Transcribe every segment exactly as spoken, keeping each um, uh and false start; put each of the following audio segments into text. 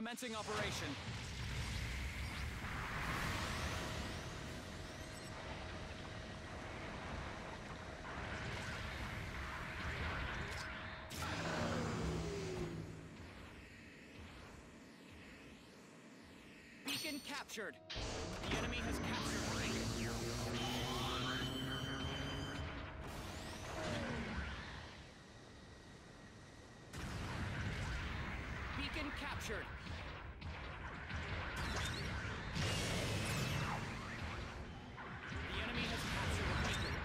Commencing operation. Beacon captured. The enemy has captured Ring. Beacon captured. The enemy has captured a beacon.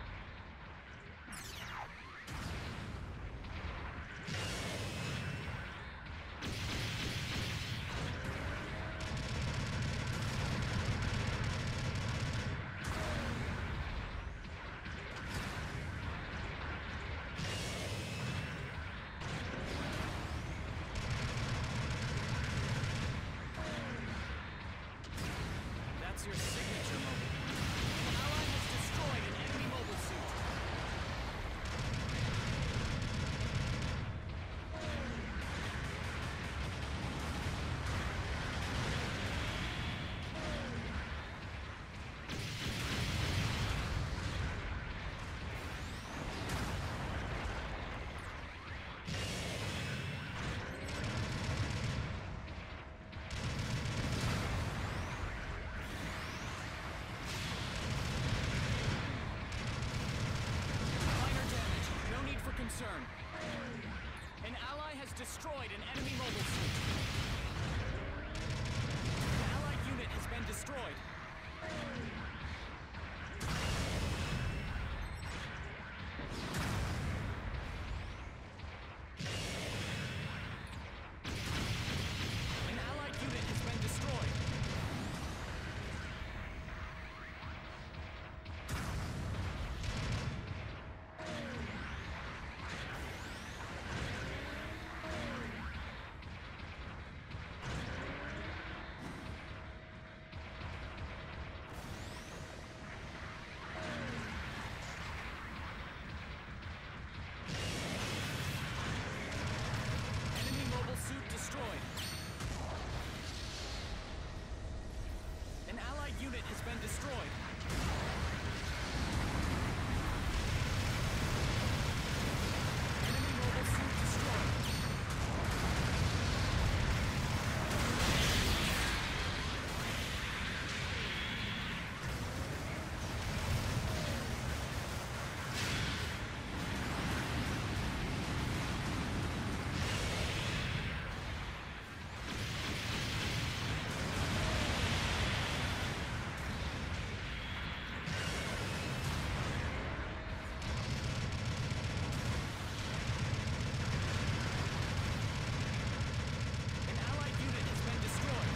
That's your signature mobile. An ally has destroyed an enemy mobile suit. Minor damage, no need for concern. An ally has destroyed an enemy mobile suit. An allied unit has been destroyed. An allied unit has been destroyed. Enemy mobile suit destroyed. An allied unit has been destroyed. Enemy mobile suit destroyed. An allied unit has been destroyed.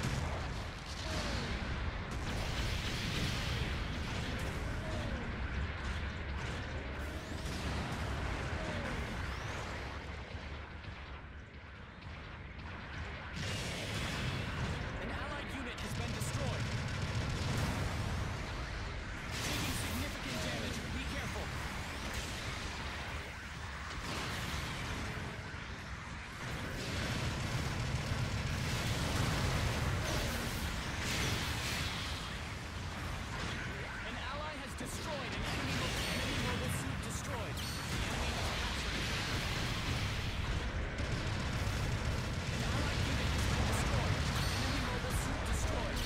An allied unit has been destroyed. Taking significant damage. Be careful. An ally has destroyed an enemy mobile, enemy mobile suit destroyed. The enemy has captured it. An allied unit has been destroyed. Enemy mobile suit destroyed.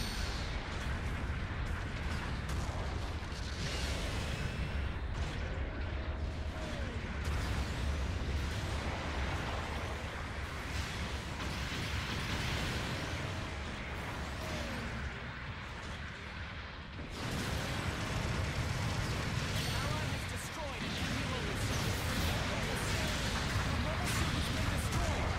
An ally has destroyed an enemy mobile suit. A mobile suit has been destroyed.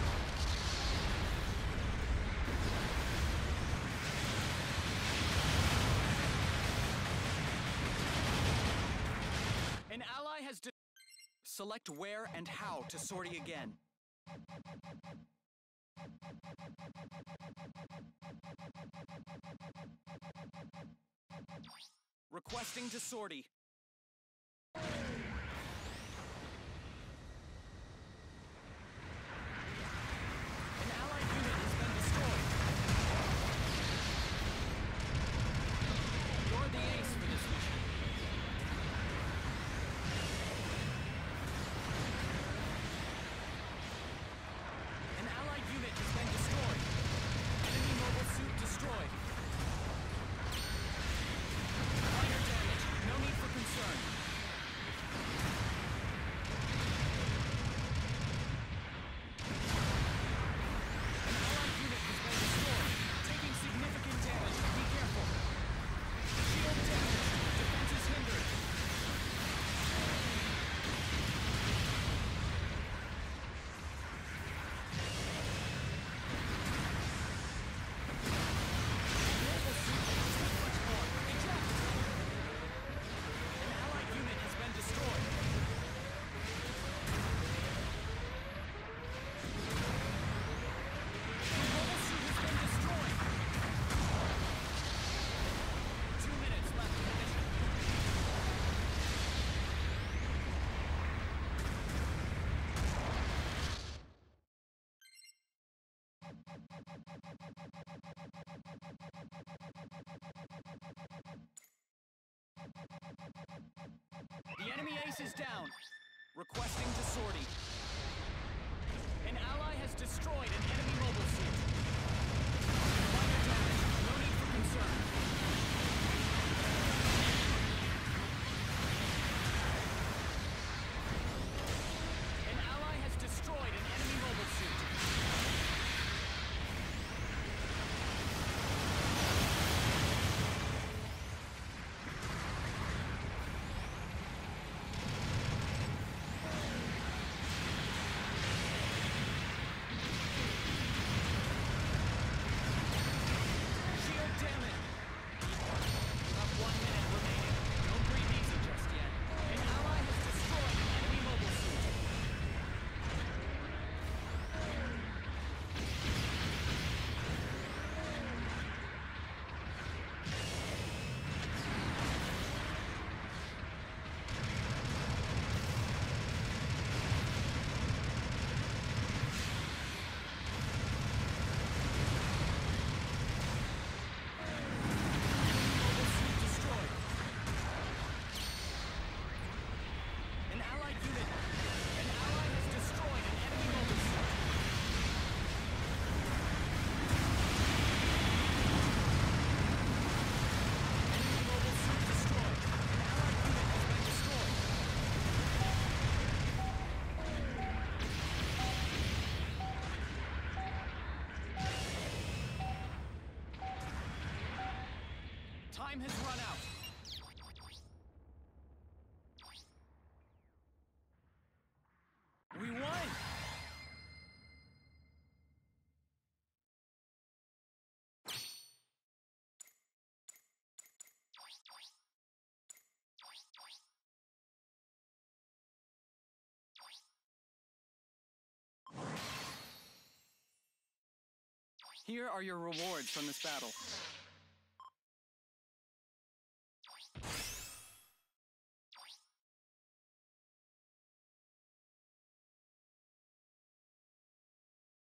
An ally has de- Select where and how to sortie again. Requesting to sortie. An allied unit has been destroyed. The enemy ace is down. Requesting to sortie. An ally has destroyed an enemy mobile suit. Minor damage. No need for concern. An ally has destroyed an enemy mobile suit. Shield damage. You have one minute remaining. Don't breathe easy just yet. An ally has destroyed an enemy mobile suit. Mobile suit destroyed. An allied unit. An ally has destroyed an enemy mobile suit. Enemy mobile suit destroyed. An allied unit has been destroyed. Time has run out. We won! Here are your rewards from this battle.